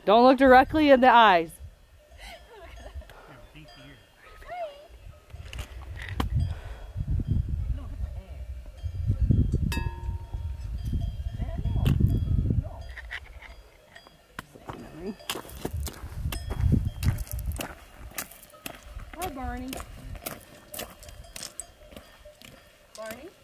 Don't look directly in the eyes. Hi, Barney. Barney?